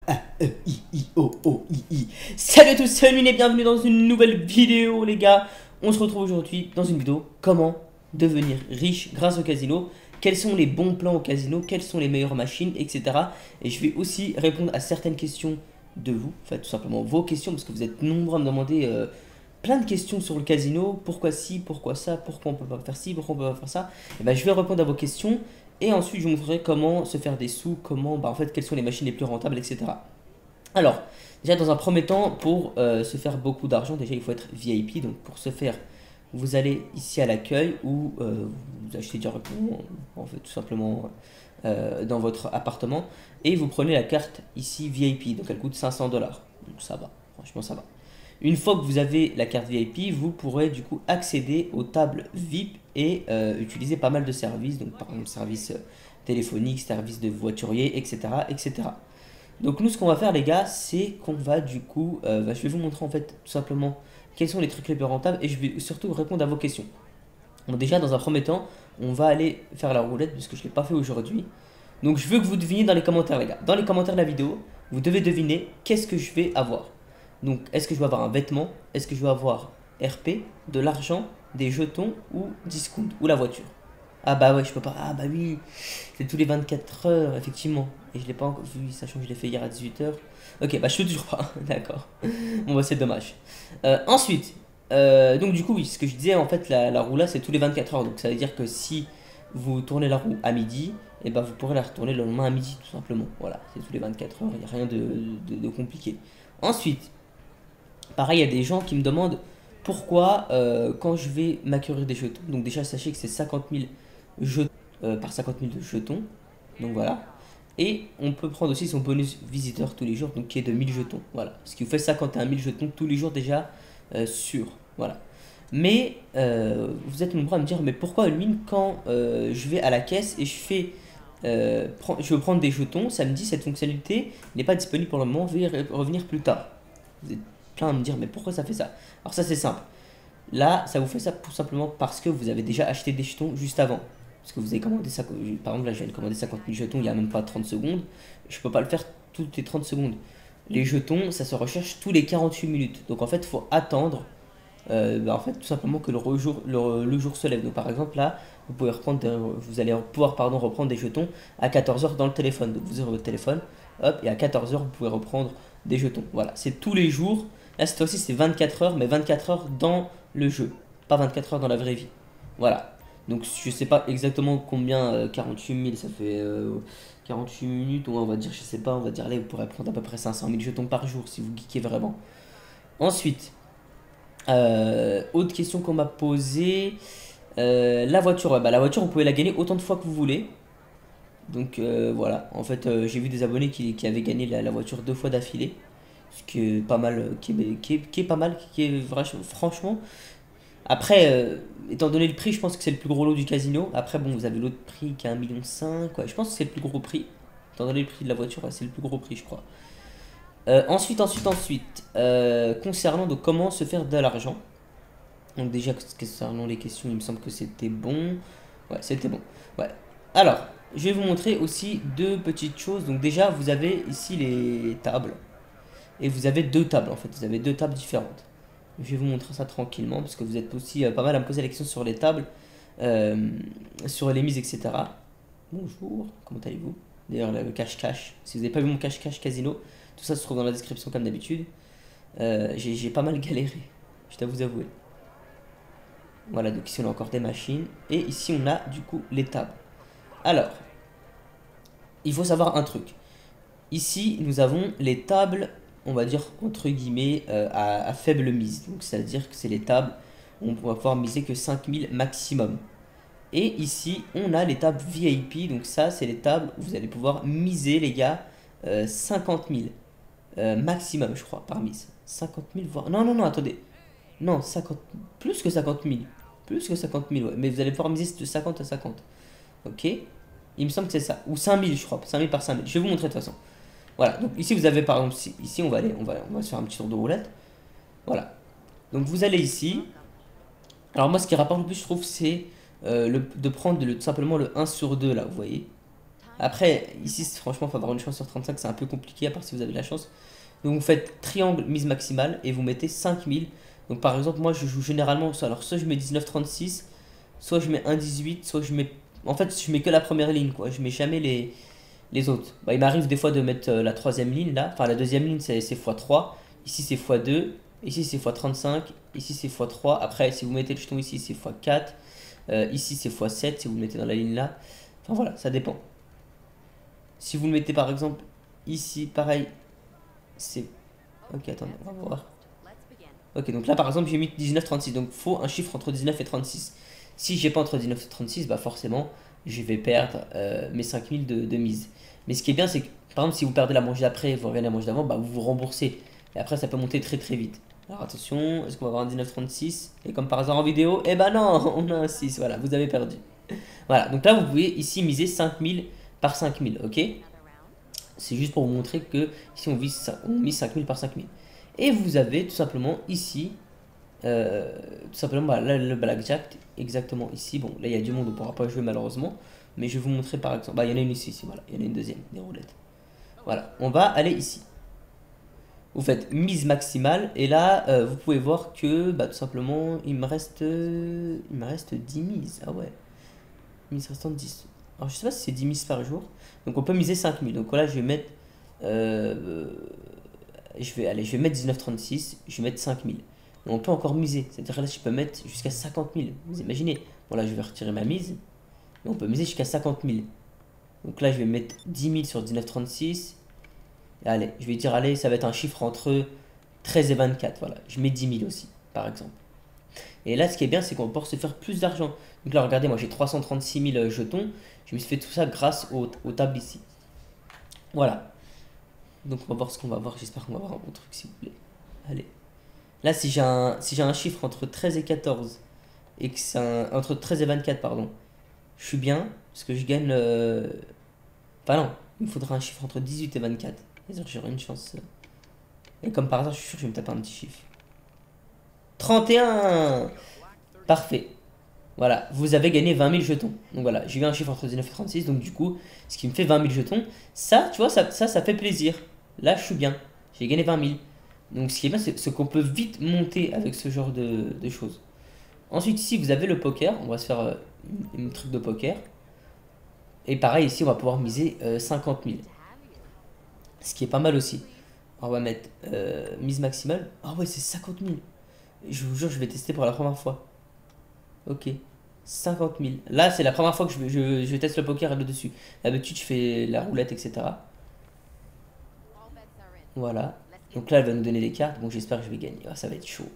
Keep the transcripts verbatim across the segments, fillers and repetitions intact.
A, E, I, I, O, O, I, I. Salut à tous, salut et bienvenue dans une nouvelle vidéo les gars. On se retrouve aujourd'hui dans une vidéo comment devenir riche grâce au casino. Quels sont les bons plans au casino, quelles sont les meilleures machines, et cetera. Et je vais aussi répondre à certaines questions de vous, enfin tout simplement vos questions, parce que vous êtes nombreux à me demander euh, plein de questions sur le casino. Pourquoi ci, pourquoi ça, pourquoi on peut pas faire ci, pourquoi on peut pas faire ça. Et ben je vais répondre à vos questions. Et ensuite, je vous montrerai comment se faire des sous, comment, bah, en fait, quelles sont les machines les plus rentables, et cetera. Alors, déjà, dans un premier temps, pour euh, se faire beaucoup d'argent, déjà, il faut être V I P. Donc, pour ce faire, vous allez ici à l'accueil ou euh, vous achetez directement, en fait, tout simplement euh, dans votre appartement. Et vous prenez la carte ici V I P. Donc, elle coûte cinq cents dollars. Donc, ça va. Franchement, ça va. Une fois que vous avez la carte V I P, vous pourrez du coup accéder aux tables V I P et euh, utiliser pas mal de services, donc par exemple service euh, téléphonique, service de voiturier, et cetera, et cetera. Donc nous, ce qu'on va faire les gars, c'est qu'on va du coup, euh, bah, je vais vous montrer en fait tout simplement quels sont les trucs les plus rentables et je vais surtout répondre à vos questions. Bon, déjà dans un premier temps, on va aller faire la roulette puisque je ne l'ai pas fait aujourd'hui. Donc je veux que vous deviniez dans les commentaires les gars. Dans les commentaires de la vidéo, vous devez deviner qu'est-ce que je vais avoir. Donc est-ce que je vais avoir un vêtement? Est-ce que je vais avoir R P, de l'argent, des jetons ou discount ou la voiture? Ah bah ouais, je peux pas. Ah bah oui, c'est tous les vingt-quatre heures, effectivement. Et je l'ai pas encore vu, sachant que je l'ai fait hier à dix-huit heures. Ok, bah je suis toujours pas. D'accord. Bon bah c'est dommage. Euh, ensuite, euh, donc du coup, oui, ce que je disais, en fait, la, la roue là, c'est tous les vingt-quatre heures. Donc ça veut dire que si vous tournez la roue à midi, et bah vous pourrez la retourner le lendemain à midi, tout simplement. Voilà, c'est tous les vingt-quatre heures, il n'y a rien de, de, de compliqué. Ensuite, pareil, il y a des gens qui me demandent pourquoi euh, quand je vais m'acquérir des jetons. Donc déjà, sachez que c'est cinquante mille jetons euh, par cinquante mille de jetons. Donc voilà. Et on peut prendre aussi son bonus visiteur tous les jours, donc qui est de mille jetons. Voilà. Ce qui vous fait cinquante et un mille jetons tous les jours déjà euh, sûr. Voilà. Mais euh, vous êtes nombreux à me dire, mais pourquoi Ulmine, quand euh, je vais à la caisse et je fais... euh, je veux prendre des jetons, ça me dit cette fonctionnalité n'est pas disponible pour le moment, veuillez revenir plus tard. Vous êtes plein à me dire, mais pourquoi ça fait ça? Alors ça c'est simple. Là, ça vous fait ça tout simplement parce que vous avez déjà acheté des jetons juste avant. Parce que vous avez commandé ça. Par exemple, là, je viens de commander cinquante mille jetons il n'y a même pas trente secondes. Je peux pas le faire toutes les trente secondes. Les jetons, ça se recherche tous les quarante-huit minutes. Donc en fait, il faut attendre euh, bah, en fait, tout simplement que le, rejour, le, le jour se lève. Donc par exemple, là, vous, pouvez reprendre des- vous allez pouvoir pardon, reprendre des jetons à quatorze heures dans le téléphone. Donc vous ouvrez votre téléphone, hop, et à quatorze heures, vous pouvez reprendre des jetons. Voilà, c'est tous les jours. Là, cette fois-ci, c'est vingt-quatre heures, mais vingt-quatre heures dans le jeu, pas vingt-quatre heures dans la vraie vie. Voilà. Donc je sais pas exactement combien euh, quarante-huit mille ça fait euh, quarante-huit minutes, ou on va dire, je sais pas, on va dire là, vous pourrez prendre à peu près cinq cent mille jetons par jour si vous geekez vraiment. Ensuite, euh, autre question qu'on m'a posée, euh, la voiture, ouais, bah la voiture vous pouvez la gagner autant de fois que vous voulez. Donc euh, voilà, en fait euh, j'ai vu des abonnés qui, qui avaient gagné la, la voiture deux fois d'affilée. Ce qui est pas mal, euh, qui est, qui est- qui est pas mal, qui est vra- franchement. Après, euh, étant donné le prix, je pense que c'est le plus gros lot du casino. Après, bon, vous avez l'autre prix qui est un virgule cinq million, quoi. Je pense que c'est le plus gros prix. Étant donné le prix de la voiture, ouais, c'est le plus gros prix, je crois. Euh, ensuite, ensuite, ensuite, euh, concernant donc comment se faire de l'argent. Donc déjà, concernant les questions, il me semble que c'était bon. Ouais, c'était bon. Ouais. Alors, je vais vous montrer aussi deux petites choses. Donc déjà, vous avez ici les tables. Et vous avez deux tables, en fait. Vous avez deux tables différentes. Je vais vous montrer ça tranquillement parce que vous êtes aussi euh, pas mal à me poser la question sur les tables, euh, sur les mises, et cetera. Bonjour, comment allez-vous? D'ailleurs, le cache-cache, si vous n'avez pas vu mon cache-cache casino, tout ça se trouve dans la description comme d'habitude. Euh, j'ai j'ai pas mal galéré, je dois vous avouer. Voilà, donc ici on a encore des machines. Et ici on a du coup les tables. Alors, il faut savoir un truc. Ici, nous avons les tables, on va dire entre guillemets, euh, à, à faible mise. Donc, c'est-à-dire que c'est les tables où on va pouvoir miser que cinq mille maximum. Et ici, on a les tables V I P. Donc, ça, c'est les tables où vous allez pouvoir miser, les gars, euh, cinquante mille euh, maximum, je crois, par mise. cinquante mille, voire. Non, non, non, attendez. Non, cinquante. Plus que cinquante mille. Plus que cinquante mille, ouais. Mais vous allez pouvoir miser de cinquante à cinquante. Ok? Il me semble que c'est ça. Ou cinq mille, je crois. cinq mille par cinq mille. Je vais vous montrer de toute façon. Voilà, donc ici vous avez par exemple, ici on va aller, on va, on va se faire un petit tour de roulette. Voilà, donc vous allez ici. Alors moi ce qui rapporte le plus je trouve c'est euh, le- de prendre le, tout simplement le un sur deux là, vous voyez. Après, ici, franchement, il faut avoir une chance sur trente-cinq, c'est un peu compliqué, à part si vous avez de la chance. Donc vous faites triangle mise maximale et vous mettez cinq mille. Donc par exemple, moi je joue généralement, alors soit je mets dix-neuf trente-six, soit je mets un dix-huit, soit je mets... En fait, je mets que la première ligne, quoi. Je mets jamais les, les autres. Bah, il m'arrive des fois de mettre euh, la troisième ligne, là. Enfin, la deuxième ligne, c'est fois trois. Ici, c'est fois deux. Ici, c'est fois trente-cinq. Ici, c'est fois trois. Après, si vous mettez le jeton ici, c'est fois quatre. Euh, ici, c'est fois sept, si vous le mettez dans la ligne là. Enfin, voilà, ça dépend. Si vous le mettez, par exemple, ici, pareil, c'est... Ok, attendez, on va voir. Ok, donc là, par exemple, j'ai mis dix-neuf trente-six. Donc, faut un chiffre entre dix-neuf et trente-six. Si j'ai pas entre dix-neuf et trente-six, bah forcément, je vais perdre euh, mes cinq mille de, de mise. Mais ce qui est bien, c'est que, par exemple, si vous perdez la manche d'après et vous revenez la manche d'avant, bah vous vous remboursez. Et après, ça peut monter très très vite. Alors attention, est-ce qu'on va avoir un dix-neuf trente-six? Et comme par hasard en vidéo, eh ben non, on a un six, voilà, vous avez perdu. Voilà, donc là, vous pouvez ici miser cinq mille par cinq mille, ok? C'est juste pour vous montrer que ici, on, vise, on mise cinq mille par cinq mille. Et vous avez tout simplement ici, euh, tout simplement bah, là, le blackjack, exactement ici. Bon, là il y a du monde, on ne pourra pas jouer malheureusement. Mais je vais vous montrer par exemple. Bah, il y en a une ici, ici, voilà. Il y en a une deuxième, des roulettes. Voilà, on va aller ici. Vous faites mise maximale. Et là, euh, vous pouvez voir que bah, tout simplement, il me reste, euh, il me reste dix mises. Ah ouais, mise restante dix. Alors je sais pas si c'est dix mises par jour. Donc on peut miser cinq mille. Donc voilà, je vais mettre. Euh, je vais, allez, je vais mettre dix-neuf trente-six. Je vais mettre cinq mille. Et on peut encore miser. C'est-à-dire là, je peux mettre jusqu'à cinquante mille. Vous imaginez? Bon, là, je vais retirer ma mise. Mais on peut miser jusqu'à cinquante mille. Donc là, je vais mettre dix mille sur dix-neuf trente-six. Et allez, je vais dire, allez, ça va être un chiffre entre treize et vingt-quatre. Voilà, je mets dix mille aussi, par exemple. Et là, ce qui est bien, c'est qu'on peut se faire plus d'argent. Donc là, regardez, moi, j'ai trois cent trente-six mille jetons. Je me suis fait tout ça grâce aux, aux tables ici. Voilà. Donc on va voir ce qu'on va voir. J'espère qu'on va voir un bon truc, s'il vous plaît. Allez. Là, si j'ai un, si j'ai un chiffre entre treize et quatorze, et que c'est un, entre treize et vingt-quatre, pardon, je suis bien, parce que je gagne... Euh... Enfin non, il me faudra un chiffre entre dix-huit et vingt-quatre. C'est-à-dire que j'aurai une chance. Et comme par hasard, je suis sûr que je vais me taper un petit chiffre. trente et un. Parfait. Voilà, vous avez gagné vingt mille jetons. Donc voilà, j'ai eu un chiffre entre dix-neuf et trente-six, donc du coup, ce qui me fait vingt mille jetons. Ça, tu vois, ça, ça, ça fait plaisir. Là, je suis bien. J'ai gagné vingt mille. Donc ce qui est bien, c'est qu'on peut vite monter avec ce genre de, de choses. Ensuite, ici, vous avez le poker. On va se faire euh, une, une truc de poker. Et pareil, ici, on va pouvoir miser euh, cinquante mille. Ce qui est pas mal aussi. On va mettre euh, mise maximale. Ah ouais, c'est cinquante mille. Je vous jure, je vais tester pour la première fois. Ok. cinquante mille. Là, c'est la première fois que je, je, je teste le poker là-dessus. D'habitude, je fais la roulette, et cetera. Voilà. Donc là, elle va nous donner des cartes. Bon, j'espère que je vais gagner. Ah, ça va être chaud.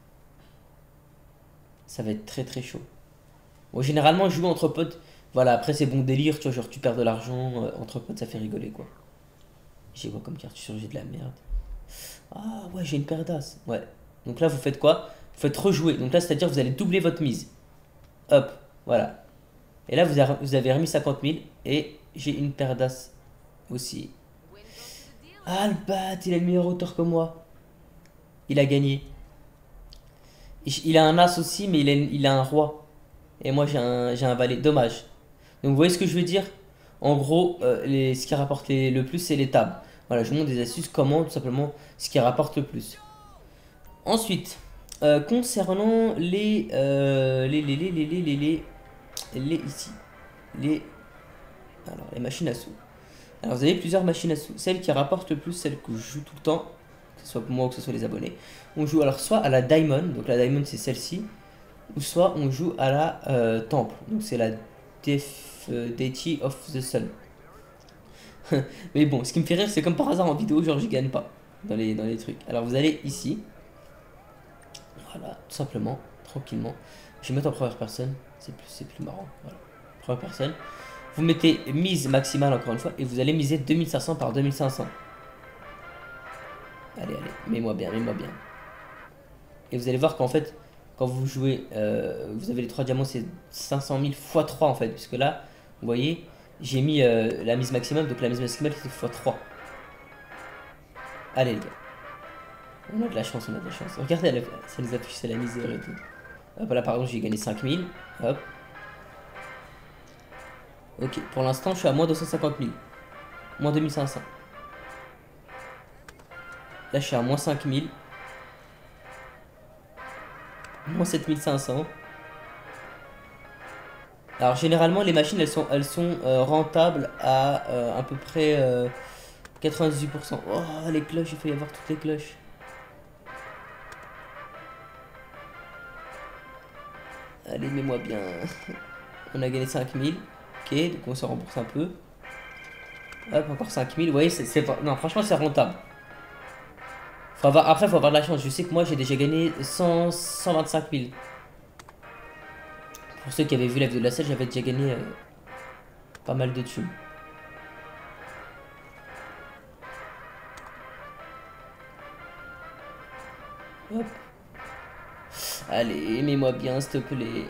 Ça va être très très chaud. Bon, généralement, je joue entre potes. Voilà, après, c'est bon délire. Tu vois, genre, tu perds de l'argent. euh, entre potes, ça fait rigoler, quoi. J'ai quoi comme carte? J'ai de la merde. Ah, ouais, j'ai une paire d'as. Ouais. Donc là, vous faites quoi? Vous faites rejouer. Donc là, c'est-à-dire que vous allez doubler votre mise. Hop, voilà. Et là, vous avez, vous avez remis cinquante mille. Et j'ai une paire d'as aussi. Ah, le bat, il a le meilleur hauteur que moi. Il a gagné. Il a un as aussi, mais il a, il a un roi. Et moi, j'ai un, j'ai un valet. Dommage. Donc, vous voyez ce que je veux dire? En gros, euh, les, ce qui rapporte les- le plus, c'est les tables. Voilà, je vous montre des astuces, comment, tout simplement, ce qui rapporte le plus. Ensuite, euh, concernant les, euh, les, les, les, les, les, les, les, les, ici. Les, alors, les machines à sous. Alors, vous avez plusieurs machines à sous. Celle qui rapporte le plus, celle que je joue tout le temps, que ce soit moi ou que ce soit les abonnés. On joue alors soit à la Diamond, donc la Diamond c'est celle-ci, ou soit on joue à la euh, Temple, donc c'est la Def, euh, Deity of the Sun. Mais bon, ce qui me fait rire, c'est comme par hasard en vidéo, genre je gagne pas dans les, dans les trucs. Alors vous allez ici, voilà, tout simplement, tranquillement. Je vais mettre en première personne, c'est plus, c'est plus marrant. Voilà, première personne. Vous mettez mise maximale encore une fois et vous allez miser deux mille cinq cents par deux mille cinq cents. Allez, allez, mets-moi bien, mets-moi bien. Et vous allez voir qu'en fait, quand vous jouez, euh, vous avez les trois diamants, c'est cinq cent mille fois trois en fait. Puisque là, vous voyez, j'ai mis euh, la mise maximum, donc la mise maximale c'est fois trois. Allez les gars. On a de la chance, on a de la chance. Regardez, elle, ça nous affiche, c'est la misère et tout. Hop là, par exemple, j'ai gagné cinq mille. Hop. Ok, pour l'instant, je suis à moins deux cent cinquante mille. Moins deux mille cinq cents. Là, je suis à moins cinq mille. Moins sept mille cinq cents. Alors, généralement, les machines, elles sont, elles sont euh, rentables à euh, à peu près euh, quatre-vingt-dix-huit pour cent. Oh, les cloches, il faut y avoir toutes les cloches. Allez, mets-moi bien. On a gagné cinq mille. Ok, donc on se rembourse un peu. Hop, encore cinq mille. Vous voyez, c'est... Non, franchement, c'est rentable. Faut avoir... Après, faut avoir de la chance. Je sais que moi, j'ai déjà gagné cent, cent vingt-cinq mille. Pour ceux qui avaient vu la vidéo de la selle, j'avais déjà gagné euh, pas mal de thunes. Hop. Allez, aimez-moi bien, s'il te plaît.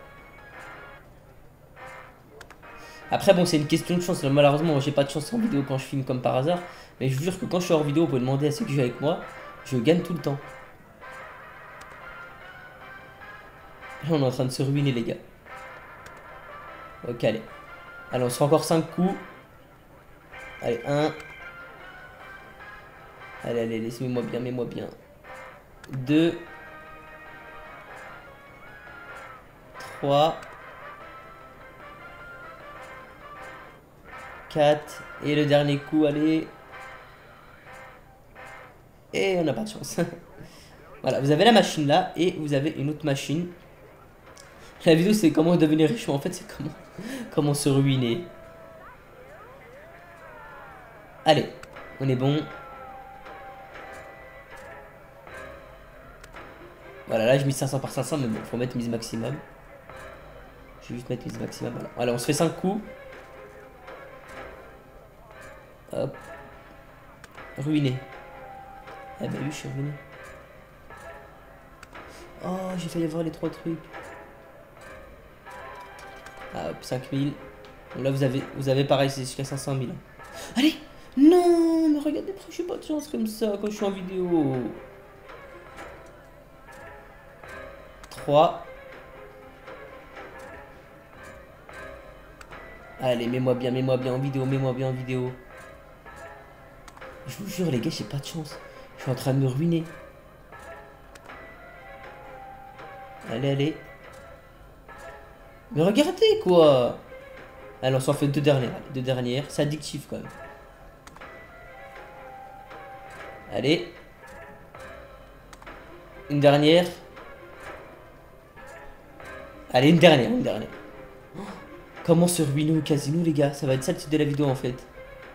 Après, bon, c'est une question de chance. Malheureusement, j'ai pas de chance en vidéo quand je filme comme par hasard. Mais je vous jure que quand je suis hors vidéo, vous pouvez demander à ceux qui jouent avec moi. Je gagne tout le temps. Là, on est en train de se ruiner, les gars. Ok, allez. Allez, on se fait encore cinq coups. Allez, un. Allez, allez, laissez-moi bien, mets-moi bien. deux. trois. quatre. Et le dernier coup, allez. Et on n'a pas de chance. Voilà, vous avez la machine là. Et vous avez une autre machine. La vidéo, c'est comment devenir riche. Mais en fait, c'est comment, comment se ruiner. Allez, on est bon. Voilà, là, je mise cinq cents par cinq cents. Mais bon, faut mettre mise maximum. Je vais juste mettre mise maximum. Voilà, voilà on se fait cinq coups. Hop. Ruiné. Ah bah oui, je suis ruiné. Oh, j'ai failli avoir les trois trucs. Ah, hop, cinq mille. Bon, là, vous avez, vous avez pareil, c'est jusqu'à cinq cent mille. Allez! Non! Mais regardez, je suis pas de chance comme ça quand je suis en vidéo. trois. Allez, mets-moi bien, mets-moi bien en vidéo, mets-moi bien en vidéo. Je vous jure, les gars, j'ai pas de chance. Je suis en train de me ruiner. Allez, allez. Mais regardez, quoi. Allez, on s'en fait deux dernières. Deux dernières. C'est addictif, quand même. Allez. Une dernière. Allez, une dernière, une dernière. Oh, comment se ruiner au casino, les gars? Ça va être ça le titre de la vidéo, en fait.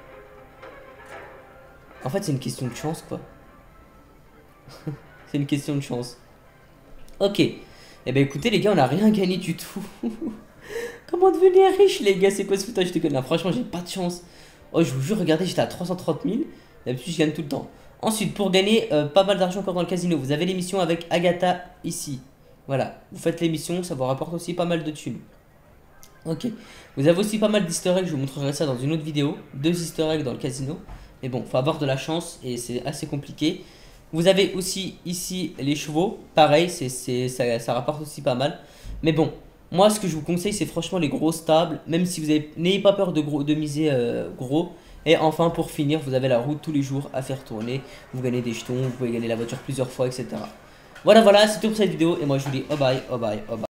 En fait, c'est une question de chance, quoi. C'est une question de chance. Ok. Eh ben écoutez, les gars, on n'a rien gagné du tout. Comment devenir riche, les gars? C'est quoi ce foutage de gueule? Là, franchement, j'ai pas de chance. Oh, je vous jure, regardez, j'étais à trois cent trente mille. D'habitude, je gagne tout le temps. Ensuite, pour gagner euh, pas mal d'argent encore dans le casino, vous avez l'émission avec Agatha ici. Voilà, vous faites l'émission, ça vous rapporte aussi pas mal de thunes. Ok. Vous avez aussi pas mal d'easter eggs, je vous montrerai ça dans une autre vidéo. Deux easter eggs dans le casino. Mais bon, faut avoir de la chance et c'est assez compliqué. Vous avez aussi ici les chevaux. Pareil, c'est, c'est, ça, ça rapporte aussi pas mal. Mais bon, moi ce que je vous conseille, c'est franchement les grosses tables. Même si vous avez, n'ayez pas peur de, gros, de miser euh, gros. Et enfin, pour finir, vous avez la roue tous les jours à faire tourner. Vous gagnez des jetons, vous pouvez gagner la voiture plusieurs fois, et cetera. Voilà, voilà, c'est tout pour cette vidéo. Et moi, je vous dis oh bye, oh bye, oh bye.